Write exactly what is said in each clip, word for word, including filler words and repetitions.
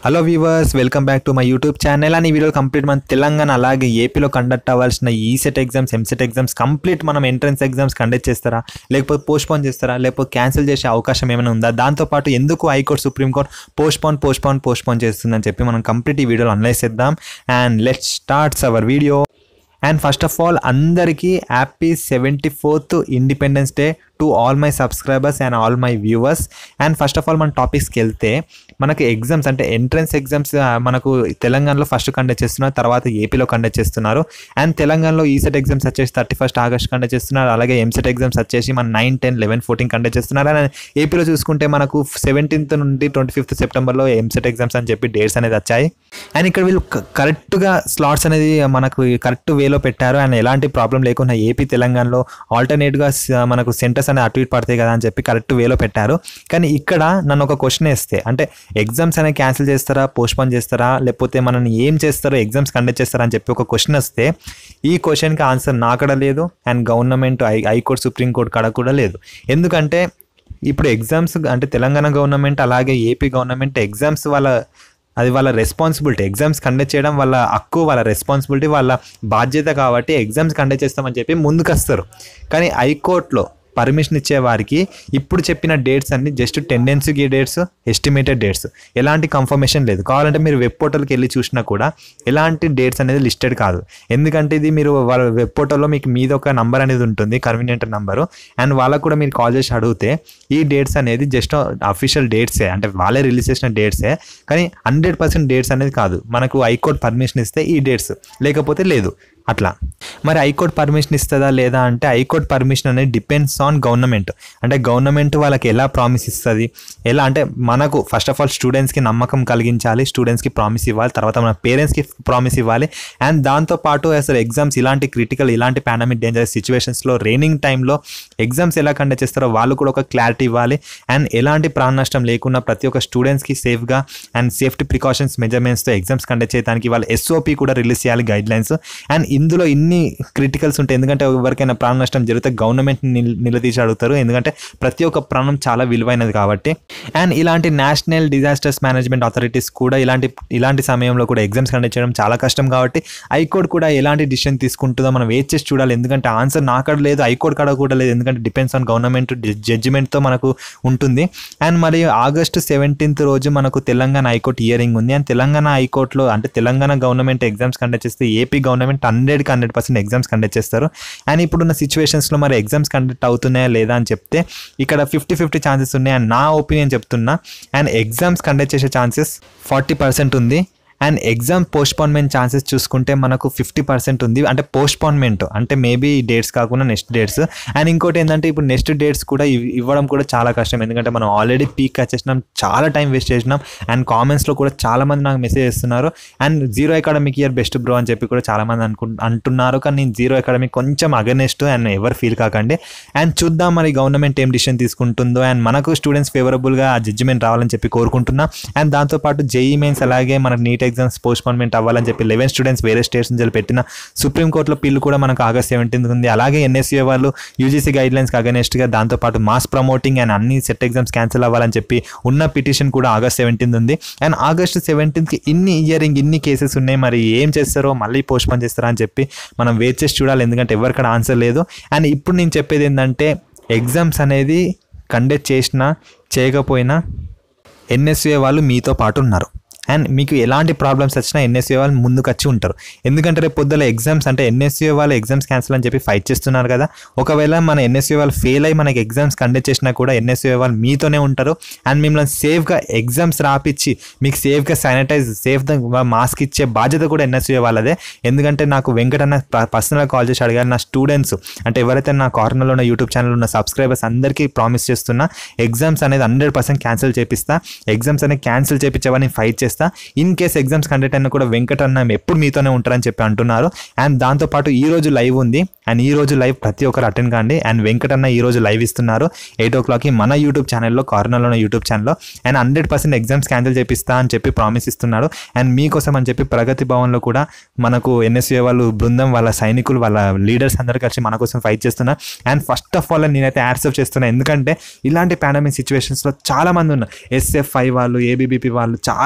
Hello viewers, welcome back to my YouTube channel. అని ఈ video complete మన తెలంగాణ అలాగే ఏపీలో కండక్ట్ అవ్వాల్సిన ECET exams, EAMCET exams complete మనం ఎంట్రన్స్ ఎగ్జామ్స్ కండక్ట్ చేస్తారా, లేకపోతే పోస్ట్పోన్ చేస్తారా, లేకపోతే క్యాన్సిల్ చేసే అవకాశం ఏమైనా ఉందా, దాంతోపాటు ఎందుకు high court supreme court postpone postpone postpone చేస్తుందని చెప్పి మనం కంప్లీట్ ఈ వీడియోలో అనలైజ్ చేద్దాం. And let's starts our video. And first of all అందరికీ happy seventy fourth independence day to all my subscribers and all my viewers. And first of all మన టాపిక్స్కి వెళ్తే మనకి ఎగ్జామ్స్ అంటే ఎంట్రన్స్ ఎగ్జామ్స్ మనకు తెలంగాణలో ఫస్ట్ కండక్ట్ చేస్తున్నారు, తర్వాత ఏపీలో కండక్ట్ చేస్తున్నారు. అండ్ తెలంగాణలో ఈసెట్ ఎగ్జామ్స్ వచ్చేసి థర్టీ ఫస్ట్ ఆగస్ట్ కండక్ట్ చేస్తున్నారు, అలాగే ఎంసెట్ ఎగ్జామ్స్ వచ్చేసి మన nine ten eleven fourteen conduct చేస్తున్నారు. అండ్ ఏపీలో చూసుకుంటే మనకు సెవెంటీన్త్ నుండి ట్వంటీ ఫిఫ్త్ సెప్టెంబర్లో ఎంసెట్ ఎగ్జామ్స్ అని చెప్పి డేట్స్ అనేది వచ్చాయి. అండ్ ఇక్కడ వీళ్ళు కరెక్ట్గా స్లాట్స్ అనేది మనకు కరెక్ట్ వేలో పెట్టారు. అండ్ ఎలాంటి ప్రాబ్లం లేకుండా ఏపీ తెలంగాణలో ఆల్టర్నేట్గా మనకు సెంటర్స్ అనేది అటు ఇటు పడతాయి కదా అని చెప్పి కరెక్ట్ వేలో పెట్టారు. కానీ ఇక్కడ నన్ను ఒక క్వశ్చన్ వేస్తే, అంటే ఎగ్జామ్స్ అనేవి క్యాన్సిల్ చేస్తారా, పోస్ట్పోన్ చేస్తారా, లేకపోతే మనల్ని ఏం చేస్తారో, ఎగ్జామ్స్ కండక్ట్ చేస్తారా అని చెప్పి ఒక క్వశ్చన్ వస్తే ఈ క్వశ్చన్కి ఆన్సర్ నా కాడ లేదు. And government high high court supreme court కాడ కూడా లేదు. ఎందుకంటే ఇప్పుడు ఎగ్జామ్స్ అంటే తెలంగాణ గవర్నమెంట్ అలాగే ఏపీ గవర్నమెంట్ ఎగ్జామ్స్ వాళ్ళ అది వాళ్ళ రెస్పాన్సిబిలిటీ, ఎగ్జామ్స్ కండక్ట్ చేయడం వాళ్ళ హక్కు, వాళ్ళ రెస్పాన్సిబిలిటీ, వాళ్ళ బాధ్యత. కాబట్టి ఎగ్జామ్స్ కండక్ట్ చేస్తామని చెప్పి ముందుకు వస్తారు. కానీ హైకోర్టులో పర్మిషన్ ఇచ్చే వారికి ఇప్పుడు చెప్పిన డేట్స్ అన్ని just tendency dates, estimated dates, ఎలాంటి కన్ఫర్మేషన్ లేదు. కావాలంటే మీరు వెబ్ పోర్టల్కి వెళ్ళి చూసినా కూడా ఎలాంటి డేట్స్ అనేది లిస్టెడ్ కాదు. ఎందుకంటే ఇది మీరు వాళ్ళ వెబ్ పోర్టల్లో మీకు మీద ఒక నంబర్ అనేది ఉంటుంది, కన్వీనియంట్ నంబరు. అండ్ వాళ్ళకు కూడా మీరు కాల్ చేసి అడిగితే ఈ డేట్స్ అనేది జస్ట్ అఫీషియల్ డేట్సే, అంటే వాళ్ళే రిలీజ్ చేసిన డేట్సే. కానీ హండ్రెడ్ పర్సెంట్ డేట్స్ అనేది కాదు. మనకు హైకోర్టు పర్మిషన్ ఇస్తే ఈ డేట్స్, లేకపోతే లేదు. అట్లా మరి హైకోర్టు పర్మిషన్ ఇస్తుందా లేదా అంటే హైకోర్టు పర్మిషన్ అనేది డిపెండ్స్ ఆన్ గవర్నమెంట్. అంటే గవర్నమెంట్ వాళ్ళకి ఎలా ప్రామిస్ ఇస్తుంది, ఎలా అంటే మనకు ఫస్ట్ ఆఫ్ ఆల్ స్టూడెంట్స్కి నమ్మకం కలిగించాలి, స్టూడెంట్స్కి ప్రామిస్ ఇవ్వాలి, తర్వాత మన పేరెంట్స్కి ప్రామిస్ ఇవ్వాలి. అండ్ దాంతోపాటు అసలు ఎగ్జామ్స్ ఇలాంటి క్రిటికల్, ఇలాంటి పాండమిక్ డేంజరస్ సిచ్యువేషన్స్లో రైనింగ్ టైంలో ఎగ్జామ్స్ ఎలా కండక్ట్ చేస్తారో వాళ్ళు కూడా ఒక క్లారిటీ ఇవ్వాలి. అండ్ ఎలాంటి ప్రాణ నష్టం లేకుండా ప్రతి ఒక్క స్టూడెంట్స్కి సేఫ్గా అండ్ సేఫ్టీ ప్రికాషన్స్ మెజర్మెంట్స్తో ఎగ్జామ్స్ కండక్ట్ చేయడానికి వాళ్ళు ఎస్ఓపి కూడా రిలీజ్ చేయాలి, గైడ్ లైన్స్. అండ్ ఇందులో ఇన్ని క్రిటికల్స్ ఉంటాయి. ఎందుకంటే ఎవరికైనా ప్రాణ నష్టం జరిగితే గవర్నమెంట్ నిలదీసి అడుగుతారు, ఎందుకంటే ప్రతి ఒక్క ప్రాణం చాలా విలువైనది కాబట్టి. అండ్ ఇలాంటి నేషనల్ డిజాస్టర్స్ మేనేజ్మెంట్ అథారిటీస్ కూడా ఇలాంటి ఇలాంటి సమయంలో కూడా ఎగ్జామ్స్ కండక్ట్ చేయడం చాలా కష్టం. కాబట్టి హైకోర్టు కూడా ఎలాంటి డిసిషన్ తీసుకుంటుందో మనం వెయిట్ చేసి చూడాలి. ఎందుకంటే ఆన్సర్ నా కాడ లేదు, హైకోర్టు కాడ కూడా లేదు. ఎందుకంటే డిపెండ్స్ ఆన్ గవర్నమెంట్ జడ్జిమెంట్తో మనకు ఉంటుంది. అండ్ మరి ఆగస్టు సెవెంటీన్త్ రోజు మనకు తెలంగాణ హైకోర్టు హియరింగ్ ఉంది. అండ్ తెలంగాణ హైకోర్టులో అంటే తెలంగాణ గవర్నమెంట్ ఎగ్జామ్స్ కండక్ట్ చేస్తే ఏపీ గవర్నమెంట్ హండ్రెడ్కి హండ్రెడ్ పర్సెంట్ ఎగ్జామ్స్ కండక్ట్ చేస్తారు. అండ్ ఇప్పుడున్న సిచ్యువేషన్స్లో మరి ఎగ్జామ్స్ కండక్ట్ అవుతున్నాయా లేదా అని చెప్తే ఇక్కడ ఫిఫ్టీ ఫిఫ్టీ ఛాన్సెస్ ఉన్నాయి. అండ్ నా ఒపీనియన్ చెప్తున్నా. అండ్ ఎగ్జామ్స్ కండక్ట్ చేసే ఛాన్సెస్ ఫార్టీ పర్సెంట్ ఉంది. అండ్ ఎగ్జామ్ పోస్ట్పోన్మెంట్ ఛాన్సెస్ చూసుకుంటే మనకు ఫిఫ్టీ పర్సెంట్ ఉంది. అంటే పోస్ట్పోన్మెంట్ అంటే మేబీ డేట్స్ కాకుండా నెక్స్ట్ డేట్స్. అండ్ ఇంకోటి ఏంటంటే ఇప్పుడు నెక్స్ట్ డేట్స్ కూడా ఇవ్వడం కూడా చాలా కష్టం. ఎందుకంటే మనం ఆల్రెడీ పీక్ వచ్చేసినాం, చాలా టైం వేస్ట్ చేసినాం. అండ్ కామెంట్స్లో కూడా చాలామంది నాకు మెసేజ్ చేస్తున్నారు. And zero academic year best bro అని చెప్పి కూడా చాలామంది అనుకు అంటున్నారు. కానీ నేను జీరో అకాడమిక్ కొంచెం అగనెస్ట్. అండ్ ఎవరు ఫీల్ కాకండి. అండ్ చూద్దాం మరి గవర్నమెంట్ ఏం డిసిషన్ తీసుకుంటుందో. అండ్ మనకు స్టూడెంట్స్ ఫేవరబుల్గా ఆ జడ్జిమెంట్ రావాలని చెప్పి కోరుకుంటున్నా. అండ్ దాంతోపాటు జేఈ మెయిన్స్ అలాగే మనకు నీట్ ఎగ్జామ్స్ పోస్ట్పోన్మెంట్ అవ్వాలని చెప్పి లెవెన్ స్టూడెంట్స్ వేరే స్టేట్స్ నుంచి పెట్టిన సుప్రీంకోర్టులో పిల్లు కూడా మనకు ఆగస్ట్ సెవెంటీన్త్ ఉంది. అలాగే ఎన్ఎస్యూఏ వాళ్ళు యూజీసీ గైడ్ లైన్స్కి అగనెస్ట్గా దాంతోపాటు మాస్ ప్రమోటింగ్ అండ్ అన్ని సెట్ ఎగ్జామ్స్ క్యాన్సిల్ అవ్వాలని చెప్పి ఉన్న పిటిషన్ కూడా ఆగస్ట్ సెవెంటీన్త్ ఉంది. అండ్ ఆగస్ట్ సెవెంటీన్త్కి ఇన్ని ఇయరింగ్ ఇన్ని కేసెస్ ఉన్నాయి. మరి ఏం చేస్తారో, మళ్ళీ పోస్ట్పోన్ చేస్తారా అని చెప్పి మనం వెయిట్ చేసి చూడాలి. ఎందుకంటే ఎవరికడ ఆన్సర్ లేదు. అండ్ ఇప్పుడు నేను చెప్పేది ఏంటంటే ఎగ్జామ్స్ అనేది కండక్ట్ చేసినా చేయకపోయినా ఎన్ఎస్యూఏ వాళ్ళు మీతో పాటు ఉన్నారు. అండ్ మీకు ఎలాంటి ప్రాబ్లమ్స్ వచ్చినా ఎన్ఎస్యూఏ వాళ్ళు ముందుకు వచ్చి ఉంటారు. ఎందుకంటే రేపు పొద్దున ఎగ్జామ్స్ అంటే ఎన్ఎస్యూఏ వాళ్ళు ఎగ్జామ్స్ క్యాన్సిల్ అని చెప్పి ఫైట్ చేస్తున్నారు కదా. ఒకవేళ మన ఎన్ఎస్యూఏ వాళ్ళు ఫెయిల్ అయ్యి మనకి ఎగ్జామ్స్ కండక్ట్ చేసినా కూడా ఎన్ఎస్యూఏ వాళ్ళు మీతోనే ఉంటారు. అండ్ మిమ్మల్ని సేఫ్గా ఎగ్జామ్స్ రాపిచ్చి మీకు సేఫ్గా శానిటైజ్, సేఫ్గా మాస్క్ ఇచ్చే బాధ్యత కూడా ఎన్ఎస్యూఏ వాళ్ళదే. ఎందుకంటే నాకు వెంకటన్న పర్సనల్గా కాల్ చేసి అడిగారు. నా స్టూడెంట్స్ అంటే ఎవరైతే నా కార్నర్లో ఉన్న యూట్యూబ్ ఛానల్ ఉన్న సబ్స్క్రైబర్స్ అందరికీ ప్రామిస్ చేస్తున్నా, ఎగ్జామ్స్ అనేది హండ్రెడ్ పర్సెంట్ క్యాన్సిల్ చేపిస్తా, ఎగ్జామ్స్ అనేది క్యాన్సిల్ చేయించేవాడిని ఫైట్ చేస్తా. ఇన్ కేస్ ఎగ్జామ్స్ కండక్ట్ అయినా కూడా వెంకటన్న ఎప్పుడు మీతోనే ఉంటారని చెప్పి అంటున్నారు. అండ్ దాంతోపాటు ఈ రోజు లైవ్ ఉంది. అండ్ ఈ రోజు లైవ్ ప్రతి ఒక్కరు అటెండ్ కాండి. అండ్ వెంకటన్న ఈ రోజు లైవ్ ఇస్తున్నారు ఎయిట్ ఓ క్లాక్కి మన యూట్యూబ్ ఛానల్లో, కార్నర్లో ఉన్న యూట్యూబ్ ఛానల్లో. And hundred percent exams cancel చేపిస్తా అని చెప్పి ప్రామిస్ ఇస్తున్నాడు. అండ్ మీకోసం అని చెప్పి ప్రగతి భవన్లో కూడా మనకు ఎన్ఎస్యూఏ వాళ్ళు బృందం, వాళ్ళ సైనికులు, వాళ్ళ లీడర్స్ అందరూ కలిసి మన కోసం ఫైట్ చేస్తున్నారు. అండ్ ఫస్ట్ ఆఫ్ ఆల్ నేనైతే యాడ్సప్ చేస్తున్నా. ఎందుకంటే ఇలాంటి పాండమిక్ సిచ్యువేషన్స్లో చాలా మంది ఉన్నారు. ఎస్ఎఫ్ఐ వాళ్ళు, ఏబీబీపీ వాళ్ళు చాలా మనకు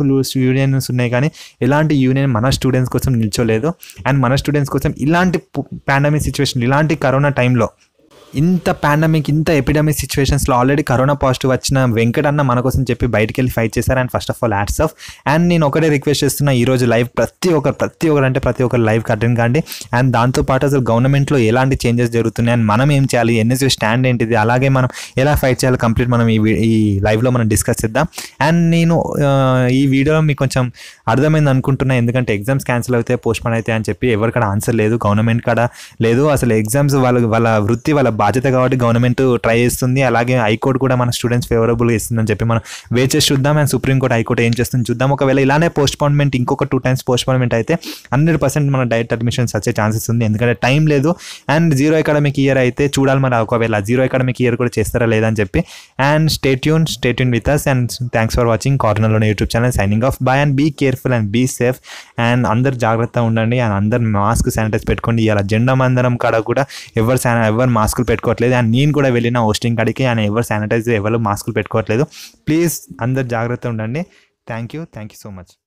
స్కూల్ యూనియన్స్ ఉన్నాయి కానీ ఎలాంటి యూనియన్ మన స్టూడెంట్స్ కోసం నిల్చోలేదు. అండ్ మన స్టూడెంట్స్ కోసం ఇలాంటి పాండమిక్ సిచ్యువేషన్, ఇలాంటి కరోనా టైంలో, ఇంత పాండమిక్, ఇంత ఎపిడమిక్ సిచ్యువేషన్స్లో ఆల్రెడీ కరోనా పాజిటివ్ వచ్చిన వెంకట్ అన్న మన కోసం చెప్పి బయటికి వెళ్ళి ఫైట్ చేశారు. And first of all hats off. And నేను ఒకటే రిక్వెస్ట్ చేస్తున్నా, ఈరోజు లైవ్ ప్రతి ఒక్కరు ప్రతి ఒక్కరు అంటే ప్రతి ఒక్కరు లైవ్కి అటెండ్ కాండి. అండ్ దాంతోపాటు అసలు గవర్నమెంట్లో ఎలాంటి చేంజెస్ జరుగుతున్నాయి అండ్ మనం ఏం చేయాలి, ఎన్ఎస్యూ స్టాండ్ ఏంటిది, అలాగే మనం ఎలా ఫైట్ చేయాలి కంప్లీట్ మనం ఈ ఈ లైవ్లో మనం డిస్కస్ చేద్దాం. అండ్ నేను ఈ వీడియోలో మీకు కొంచెం అర్థమైంది అనుకుంటున్నా, ఎందుకంటే ఎగ్జామ్స్ క్యాన్సిల్ అవుతాయి, పోస్ట్పోన్ అవుతాయి అని చెప్పి ఎవరికడ ఆన్సర్ లేదు, గవర్నమెంట్ కాడ లేదు. అసలు ఎగ్జామ్స్ వాళ్ళ వాళ్ళ వృత్తి వాళ్ళ బాధ్యత కాబట్టి గవర్నమెంట్ ట్రై చేస్తుంది. అలాగే హైకోర్టు కూడా మన స్టూడెంట్స్ ఫేవరబుల్గా ఇస్తుందని చెప్పి మనం వెయిట్ చేసి చూద్దాం. అండ్ సుప్రీంకోర్టు, హైకోర్టు ఏం చేస్తుంది చూద్దాం. ఒకవేళ ఇలానే పోస్ట్పోన్మెంట్ ఇంకొక టూ టైమ్స్ పోస్ట్పోన్మెంట్ అయితే హండ్రెడ్ పర్సెంట్ మన డైరెక్ట్ అడ్మిషన్స్ వచ్చే ఛాన్సెస్ ఉంది, ఎందుకంటే టైం లేదు. అండ్ జీరో అకాడమిక్ ఇయర్ అయితే చూడాలి మరి, ఒకవేళ జీరో అకాడమిక్ ఇయర్ కూడా చేస్తారా లేదని చెప్పి. And stay tune stay tune with us. And thanks for watching కార్నర్లోని YouTube channel. Signing off. Bye. And be careful and be safe. And అందరు జాగ్రత్తగా ఉండండి. అండ్ అందరు మాస్క్ శానిటైజ్ పెట్టుకోండి. ఇలా జెండా మందరం కాడ కూడా ఎవరు ఎవరు మాస్కులు పెట్టుకోవట్లేదు. అండ్ నేను కూడా వెళ్ళిన హోస్టింగ్ కాడికి ఆయన ఎవరు శానిటైజ్ ఎవరు మాస్కులు పెట్టుకోవట్లేదు. ప్లీజ్ అందరు జాగ్రత్తగా ఉండండి. Thank you thank you so much.